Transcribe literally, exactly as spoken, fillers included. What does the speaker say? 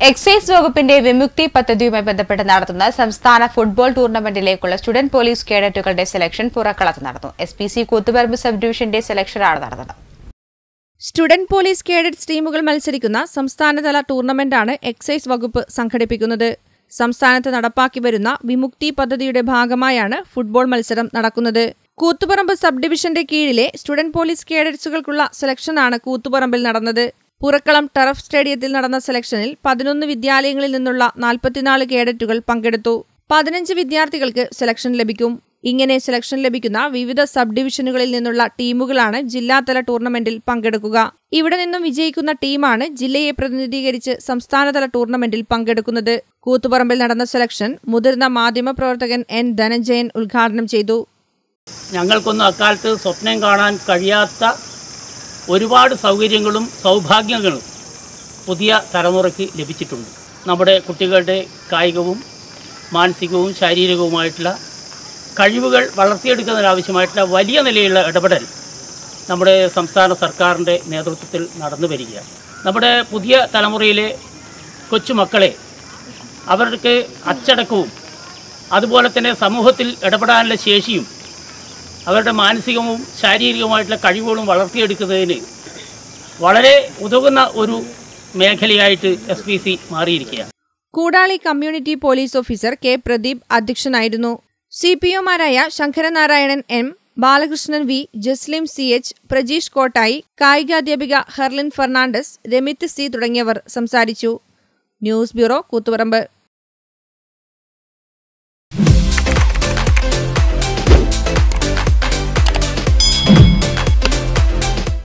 Excise വകുപ്പിന്റെ വിമുക്തി പദ്ധതിയുമായി ബന്ധപ്പെട്ട് നടത്തുന്ന സംസ്ഥാന ഫുട്ബോൾ ടൂർണമെന്റിലേക്കുള്ള സ്റ്റുഡന്റ് പോലീസ് കേഡറ്റുകളുടെ സെലക്ഷൻ പുറക്കളത്ത് നടന്നു. S P C Koothuparamba sub ഡിവിഷന്റെ സെലക്ഷനാണ് നടന്നത്. സ്റ്റുഡന്റ് പോലീസ് കേഡറ്റ്സ് ടീമുകൾ മത്സരിക്കുന്ന സംസ്ഥാനതല ടൂർണമെന്റാണ് എക്സൈസ് വകുപ്പ് സംഘടിപ്പിക്കുന്നത്. സംസ്ഥാനത്ത് നടപ്പാക്കി വരുന്ന വിമുക്തി പദ്ധതിയുടെ ഭാഗമായാണ് ഫുട്ബോൾ മത്സരം നടക്കുന്നത്. കൂത്തുപറമ്പ് സബ് ഡിവിഷന്റെ കീഴിലെ സ്റ്റുഡന്റ് പോലീസ് കേഡറ്റ്സുകൾക്കുള്ള സെലക്ഷനാണ് കൂത്തുപറമ്പിൽ നടന്നത്. പുറക്കളം ടറഫ് സ്റ്റേഡിയത്തിൽ നടന്ന സെലക്ഷനിൽ പതിനൊന്ന് വിദ്യാലയങ്ങളിൽ നിന്നുള്ള നാൽപ്പത്തിനാല് കേഡറ്റുകൾ പങ്കെടുത്തു. പതിനഞ്ച് വിദ്യാർത്ഥികൾക്ക് സെലക്ഷൻ ലഭിക്കും. ഇങ്ങനെ സെലക്ഷൻ ലഭിക്കുന്ന വിവിധ സബ് ഡിവിഷനുകളിൽ നിന്നുള്ള ടീമുകളാണ് ജില്ലാതല ടൂർണമെന്റിൽ പങ്കെടുക്കുക. ഇവിടെ നിന്നും വിജയിക്കുന്ന ടീമാണ് ജില്ലയെ പ്രതിനിധീകരിച്ച് സംസ്ഥാനതല ടൂർണമെന്റിൽ പങ്കെടുക്കുന്നത്. കൂത്തുപറമ്പിൽ നടന്ന സെലക്ഷൻ മുതിർന്ന മാധ്യമപ്രവർത്തകൻ എൻ ധനഞ്ജയൻ ഉദ്ഘാടനം ചെയ്തു. ഞങ്ങൾക്കൊന്നും അക്കാലത്ത് സ്വപ്നം കാണാൻ കഴിയാത്ത ഒരുപാട് സൗകര്യങ്ങളും സൗഭാഗ്യങ്ങളും പുതിയ തലമുറയ്ക്ക് ലഭിച്ചിട്ടുണ്ട്. നമ്മുടെ കുട്ടികളുടെ കായികവും മാനസികവും ശാരീരികവുമായിട്ടുള്ള കഴിവുകൾ വളർത്തിയെടുക്കുന്നതിനാവശ്യമായിട്ടുള്ള വലിയ നിലയിലുള്ള ഇടപെടൽ നമ്മുടെ സംസ്ഥാന സർക്കാരിൻ്റെ നേതൃത്വത്തിൽ നടന്നു വരികയാണ്. നമ്മുടെ പുതിയ തലമുറയിലെ കൊച്ചുമക്കളെ അവർക്ക് അച്ചടക്കവും അതുപോലെ തന്നെ സമൂഹത്തിൽ ഇടപെടാനുള്ള ശേഷിയും അവരുടെ മാനസികവും ശാരീരികവുമായിട്ടുള്ള കഴിവുകളും വളർത്തിയെടുക്കുന്നതിന് വളരെ ഉതകുന്ന ഒരു മേഖലയായിട്ട് എസ് പി സി മാറിയിരിക്കുകയാണ്. Koodali community police officer K Pradeep അധ്യക്ഷനായിരുന്നു. സി പി ഒമാരായ Sankaranarayanan M, Balakrishnan V, Jaslim C H, Prajeesh Kottayi, കായികാധ്യാപിക ഹെർലിൻ ഫെർണാണ്ടസ്, രമിത് സി തുടങ്ങിയവർ സംസാരിച്ചു. News bureau, Koothuparamba.